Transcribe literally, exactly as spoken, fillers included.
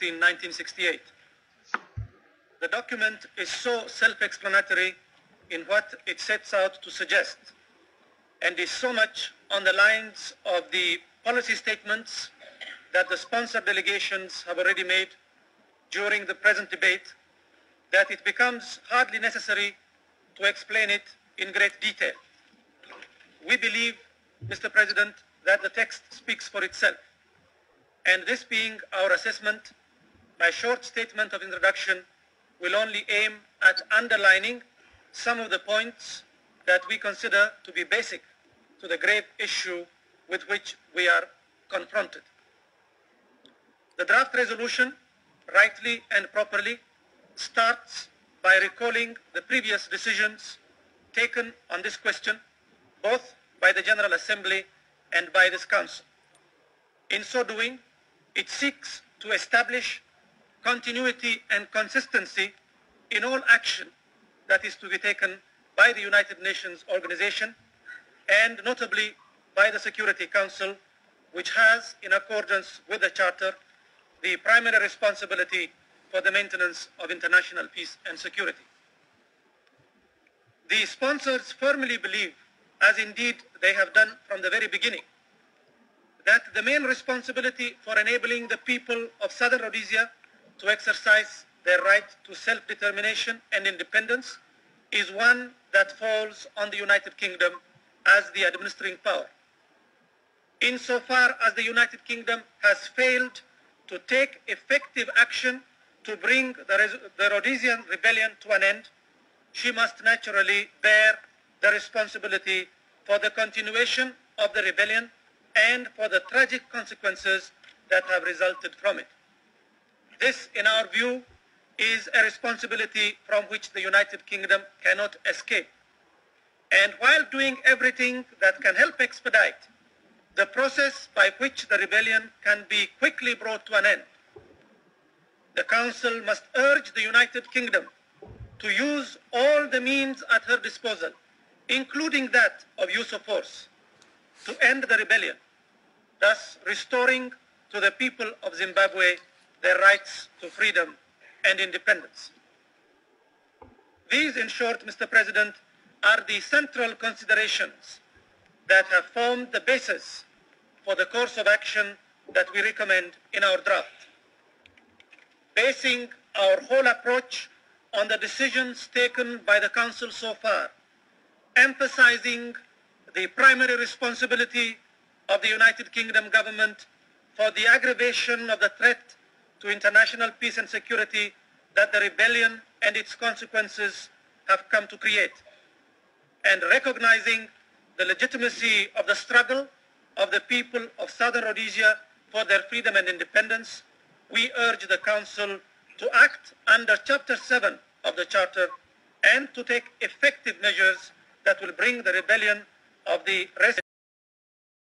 in nineteen sixty-eight. The document is so self-explanatory in what it sets out to suggest, and is so much on the lines of the policy statements that the sponsor delegations have already made during the present debate, that it becomes hardly necessary to explain it in great detail. We believe, Mister President, that the text speaks for itself. And this being our assessment, my short statement of introduction will only aim at underlining some of the points that we consider to be basic to the grave issue with which we are confronted. The draft resolution, rightly and properly, starts by recalling the previous decisions taken on this question, both by the General Assembly and by this Council. In so doing, it seeks to establish continuity and consistency in all action that is to be taken by the United Nations Organization, and notably by the Security Council, which has, in accordance with the Charter, the primary responsibility for the maintenance of international peace and security. The sponsors firmly believe, as indeed they have done from the very beginning, that the main responsibility for enabling the people of Southern Rhodesia to exercise their right to self-determination and independence is one that falls on the United Kingdom as the administering power. Insofar as the United Kingdom has failed to take effective action to bring the, the Rhodesian rebellion to an end, she must naturally bear the responsibility for the continuation of the rebellion and for the tragic consequences that have resulted from it. This, in our view, is a responsibility from which the United Kingdom cannot escape. And while doing everything that can help expedite the process by which the rebellion can be quickly brought to an end, the Council must urge the United Kingdom to use all the means at her disposal, including that of use of force, to end the rebellion, thus restoring to the people of Zimbabwe their rights to freedom and independence. These, in short, Mister President, are the central considerations that have formed the basis for the course of action that we recommend in our draft. Basing our whole approach on the decisions taken by the Council so far, emphasizing the primary responsibility of the United Kingdom government for the aggravation of the threat to international peace and security that the rebellion and its consequences have come to create, and recognizing the legitimacy of the struggle of the people of Southern Rhodesia for their freedom and independence, we urge the Council to act under Chapter seven of the Charter and to take effective measures that will bring the rebellion of the rest